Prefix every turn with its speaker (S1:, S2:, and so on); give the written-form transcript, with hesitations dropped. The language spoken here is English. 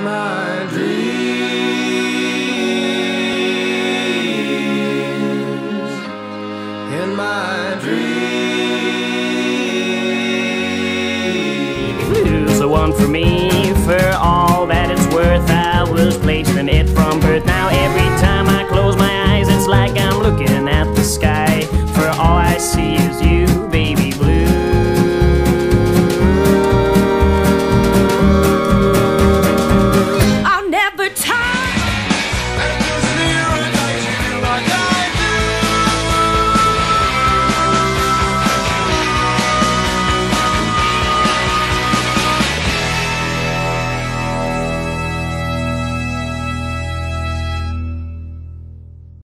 S1: my dreams, in my dreams.
S2: Blues the one for me, for all that it's worth. I was placed